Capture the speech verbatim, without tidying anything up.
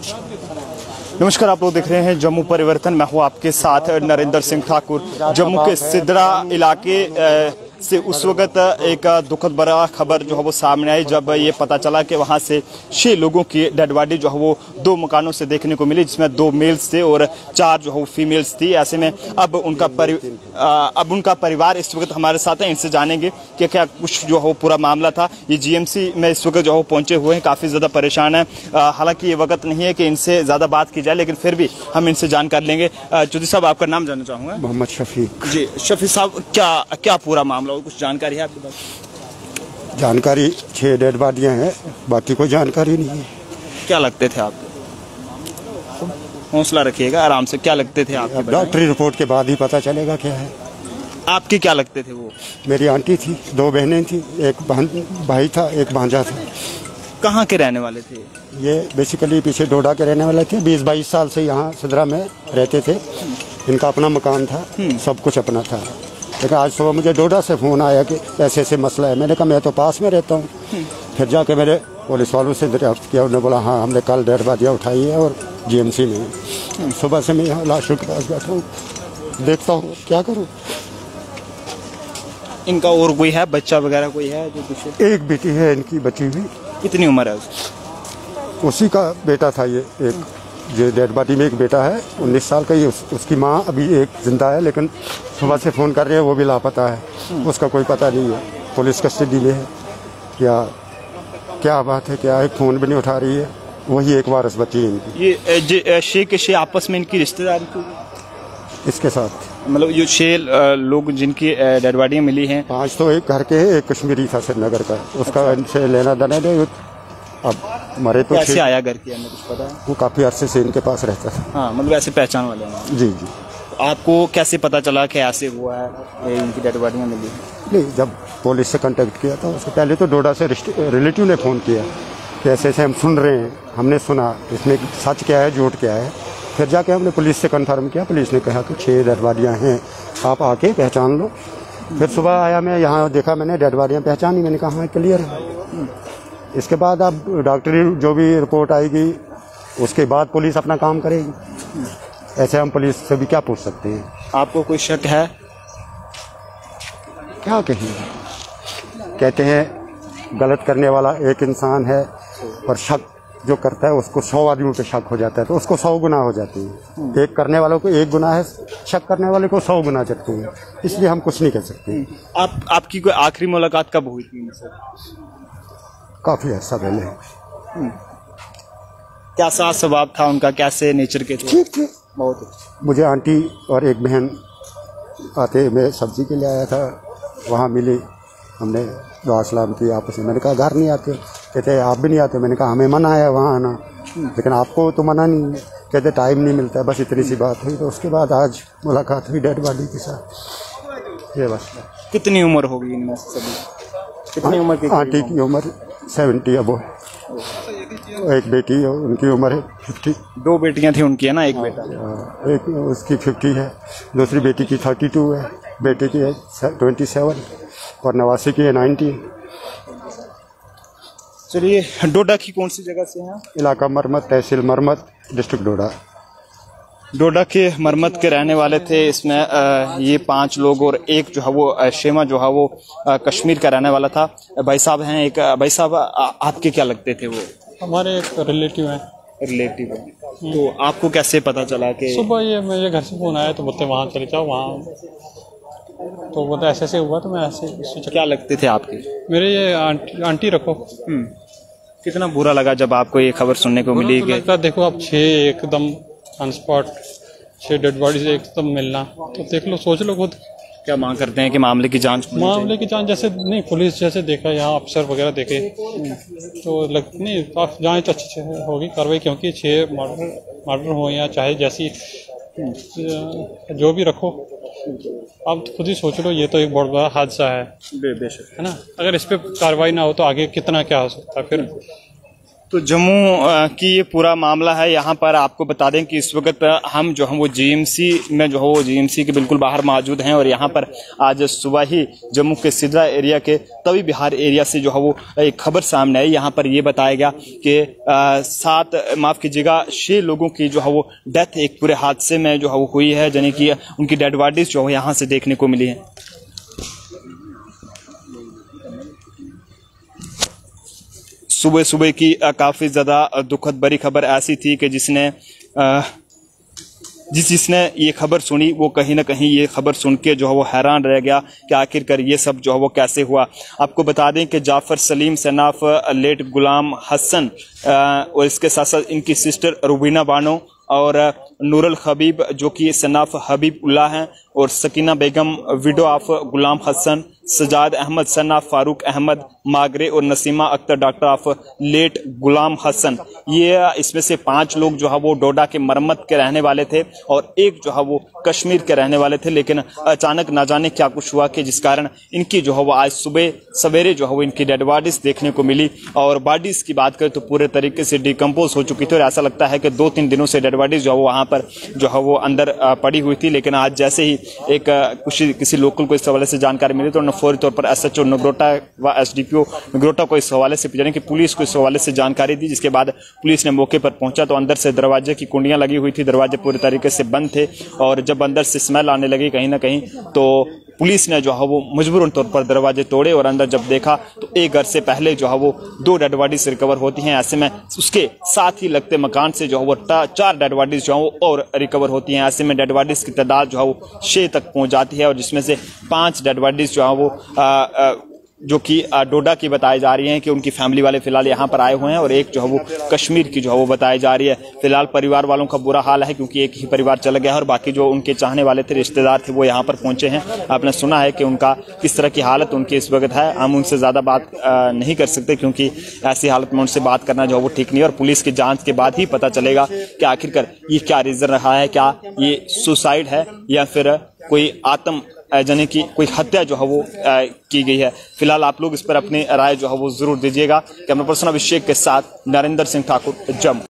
नमस्कार, आप लोग देख रहे हैं जम्मू परिवर्तन। मैं हूं आपके साथ नरेंद्र सिंह ठाकुर। जम्मू के सिद्रा इलाके से उस वक्त एक दुखद बड़ा खबर जो है वो सामने आई जब ये पता चला कि वहां से छह लोगों की डेड बॉडी जो है वो दो मकानों से देखने को मिली, जिसमें दो मेल्स थे और चार जो है वो फीमेल्स थी। ऐसे में अब उनका परि, अब उनका परिवार इस वक्त हमारे साथ है, इनसे जानेंगे कि क्या कुछ जो है वो पूरा मामला था। ये जीएमसी में इस वक्त जो है पहुंचे हुए हैं, काफी ज्यादा परेशान है। हालांकि ये वक्त नहीं है कि इनसे ज्यादा बात की जाए, लेकिन फिर भी हम इनसे जानकारी लेंगे। चौधरी साहब, आपका नाम जानना चाहूंगा। मोहम्मद शफीक जी। शफीक साहब, क्या क्या पूरा मामला, कुछ जानकारी है आपके पास? जानकारी छह डेड बॉडियां हैं, बाकी कोई जानकारी नहीं है। क्या लगते थे आपको? हौसला रखिएगा, आराम से। क्या लगते थे आपके? डॉक्टरी रिपोर्ट के बाद ही पता चलेगा क्या है। आपके क्या लगते थे वो? मेरी आंटी थी, दो बहनें थी, एक भाई था, एक भांजा था। कहाँ के रहने वाले थे? ये बेसिकली पीछे डोडा के रहने वाले थे। बीस बाईस साल से यहाँ सिद्रा में रहते थे। इनका अपना मकान था, सब कुछ अपना था। लेकिन आज सुबह मुझे डोडा से फ़ोन आया कि ऐसे ऐसे मसला है। मैंने कहा मैं तो पास में रहता हूँ। फिर जाके मेरे पुलिस वालों से दरियाफ्त किया। उन्होंने बोला हाँ, हमने कल डेड बॉडियाँ उठाई है और जीएमसी में। सुबह से मैं यहाँ लाशों के पास बैठा हूँ, देखता हूँ क्या करूँ। इनका और कोई है, बच्चा वगैरह कोई है जो कुछ? एक बेटी है इनकी बची हुई। कितनी उम्र है उसकी? उसी का बेटा था ये एक, जो डेड बॉडी में एक बेटा है उन्नीस साल का। ये उस, उसकी माँ अभी एक जिंदा है, लेकिन सुबह से फ़ोन कर रहे हैं, वो भी लापता है। उसका कोई पता नहीं है, पुलिस कस्टडी में है। क्या क्या बात है, क्या है, फ़ोन भी नहीं उठा रही है। वही एक वारस बची है इनकी। ये शेख के शेख आपस में इनकी रिश्तेदारी थी इसके साथ? मतलब ये छह लोग जिनकी डेड बॉडियाँ मिली हैं, पाँच तो एक घर के है, एक कश्मीरी था श्रीनगर का। उसका इनसे लेना देना नहीं। अब मरे तो कैसे आया घर के अंदर, कुछ पता है? वो काफ़ी अरसे से इनके पास रहता था। हाँ, मतलब ऐसे पहचान वाले हैं। जी जी। आपको कैसे पता चला कि ऐसे हुआ है, इनकी डेड बॉडियाँ मिली? नहीं, जब पुलिस से कांटेक्ट किया था उससे पहले तो डोडा से रिलेटिव ने फ़ोन किया कि ऐसे ऐसे हम सुन रहे हैं, हमने सुना, इसमें सच क्या है झूठ क्या है। फिर जाके हमने पुलिस से कंफर्म किया। पुलिस ने कहा कि छः डेड बॉडियाँ हैं, आप आके पहचान लो। फिर सुबह आया मैं, यहाँ देखा मैंने डेड बॉडियाँ पहचानी। मैंने कहा हाँ क्लियर है। इसके बाद अब डॉक्टरी जो भी रिपोर्ट आएगी उसके बाद पुलिस अपना काम करेगी। ऐसे हम पुलिस से भी क्या पूछ सकते हैं। आपको कोई शक है? क्या कहेंगे, कहते हैं गलत करने वाला एक इंसान है, और शक जो करता है उसको सौ आदमियों पे शक हो जाता है, तो उसको सौ गुना हो जाती है। एक करने वालों को एक गुना है, शक करने वाले को सौ गुना चढ़ती है। इसलिए हम कुछ नहीं कह सकते। आप आपकी कोई आखिरी मुलाकात कब हुई थी इनसे? काफ़ी अर्सा पहले। क्या सा स्वभाव था उनका, कैसे नेचर के थे? ठीक थे बहुत। मुझे आंटी और एक बहन आते, मैं सब्जी के लिए आया था, वहाँ मिली। हमने दुआ सलाम की आपस में। मैंने कहा घर नहीं आते? कहते आप भी नहीं आते। मैंने कहा हमें मना है वहाँ आना, लेकिन आपको तो मना नहीं है। कहते टाइम नहीं मिलता है। बस इतनी सी बात हुई। तो उसके बाद आज मुलाकात हुई डेड बॉडी के साथ। ये बस। कितनी उम्र होगी इनमें सभी? कितनी उम्र की? आंटी की उम्र सेवेंटी अब है। एक बेटी है, उनकी उम्र है फिफ्टी। दो बेटियां थी उनकी, है ना? एक बेटा, एक उसकी फिफ्टी है, दूसरी बेटी की थर्टी टू है, बेटे की है ट्वेंटी सेवन और नवासी की है नाइनटीन। चलिए, डोडा की कौन सी जगह से हैं? इलाका मरमत, तहसील मरमत, डिस्ट्रिक्ट डोडा। डोडा के मरमत के रहने वाले थे। इसमें आ, ये पांच लोग और एक जो है वो शेमा जो है वो आ, कश्मीर का रहने वाला था। भाई साहब हैं एक। भाई साहब, आपके क्या लगते थे वो? हमारे एक रिलेटिव हैं। रिलेटिव है। तो आपको कैसे पता चला कि? सुबह ये मेरे घर से फोन आया तो बोलते वहाँ चले जाओ, वहाँ तो बोलते ऐसे ऐसे हुआ। तो मैं ऐसे। क्या लगते थे आपके? मेरे ये आंटी आंटी रखो। कितना बुरा लगा जब आपको ये खबर सुनने को मिली? तो देखो आप छः एकदम ऑन स्पॉट, छः डेड बॉडीज एकदम मिलना, तो देख लो, सोच लो खुद। क्या मांग करते हैं कि मामले की जांच? मामले की जांच जैसे नहीं, पुलिस जैसे देखा, यहाँ अफसर वगैरह देखे तो लग नहीं, जांच अच्छी से होगी कार्रवाई, क्योंकि छः मर्डर मर्डर हो या चाहे जैसी जो भी रखो, आप खुद ही सोच लो। ये तो एक बहुत बड़ा हादसा है, बेशक, है ना? अगर इस पर कार्रवाई ना हो तो आगे कितना क्या हो सकता है फिर। तो जम्मू अ, की ये पूरा मामला है। यहाँ पर आपको बता दें कि इस वक्त हम जो हम वो जीएमसी में जो है वो जीएमसी के बिल्कुल बाहर मौजूद हैं और यहाँ पर आज सुबह ही जम्मू के सिद्रा एरिया के तवी बिहार एरिया से जो है वो एक खबर सामने आई। यहाँ पर ये बताया गया कि अ, सात माफ कीजिएगा छह लोगों की जो है वो डेथ एक पूरे हादसे में जो है वो हुई है, यानी कि उनकी डेड बॉडीज जो है यहाँ से देखने को मिली है। सुबह सुबह की काफ़ी ज़्यादा दुखद भरी खबर ऐसी थी कि जिसने जिस जिसने ये खबर सुनी वो कहीं ना कहीं ये खबर सुन के जो है वो हैरान रह गया कि आखिरकार ये सब जो है वो कैसे हुआ। आपको बता दें कि जाफ़र सलीम सनाफ लेट गुलाम हसन और इसके साथ साथ इनकी सिस्टर रुबीना बानो और नूरुल हबीब जो कि सनाफ हबीब उल्लाह हैं और सकीना बेगम विडो ऑफ गुलाम हसन, सजाद अहमद सनाफ फारूक अहमद मागरे और Naseema Akhtar doctor of late Ghulam Hasan. ये इसमें से पांच लोग जो है वो डोडा के मरम्मत के रहने वाले थे और एक जो है वो कश्मीर के रहने वाले थे, लेकिन अचानक ना जाने क्या कुछ हुआ कि जिस कारण इनकी जो है वो आज सुबह सवेरे जो है वो इनकी डेड बॉडीज देखने को मिली। और बॉडीज की बात करें तो पूरे तरीके से डिकम्पोज हो चुकी थी और ऐसा लगता है कि दो तीन दिनों से डेड बॉडीज जो है वो वहाँ पर जो है वो अंदर पड़ी हुई थी। लेकिन आज जैसे ही एक कुछ किसी लोकल को इस हवाले से जानकारी मिली तो उन्होंने फौरी तौर पर एस एच ओ नगरोटा व S D P O Nagrota को इस हवाले से यानी कि पुलिस को इस हवाले से जानकारी दी, जिसके बाद पुलिस ने मौके पर पहुंचा तो अंदर से दरवाजे की कुंडियां लगी हुई थी, दरवाजे पूरी तरीके से बंद थे और जब अंदर से स्मेल आने लगी कहीं ना कहीं तो पुलिस ने जो है वो मजबूरन तौर पर दरवाजे तोड़े और अंदर जब देखा तो एक घर से पहले जो है वो दो डेड बॉडीज रिकवर होती हैं। ऐसे में उसके साथ ही लगते मकान से जो है वो चार डेड बॉडीज जो है वो और रिकवर होती हैं। ऐसे में डेड बॉडीज की तादाद जो है वो छः तक पहुंच जाती है और जिसमें से पांच डेड बॉडीज जो है वो आ, आ, जो कि डोडा की बताई जा रही हैं कि उनकी फैमिली वाले फिलहाल यहाँ पर आए हुए हैं और एक जो है वो कश्मीर की जो है वो बताई जा रही है। फिलहाल परिवार वालों का बुरा हाल है क्योंकि एक ही परिवार चला गया है और बाकी जो उनके चाहने वाले थे, रिश्तेदार थे, वो यहाँ पर पहुंचे हैं। आपने सुना है कि उनका किस तरह की हालत उनकी इस वक्त है। हम उनसे ज़्यादा बात नहीं कर सकते क्योंकि ऐसी हालत में उनसे बात करना जो है वो ठीक नहीं है और पुलिस की जाँच के बाद ही पता चलेगा कि आखिरकार ये क्या रीज़न रहा है, क्या ये सुसाइड है या फिर कोई आत्म यानी कि कोई हत्या जो है वो आ, की गई है। फिलहाल आप लोग इस पर अपनी राय जो है वो जरूर दीजिएगा। कैमरा पर्सन अभिषेक के साथ नरेंद्र सिंह ठाकुर, जम्मू।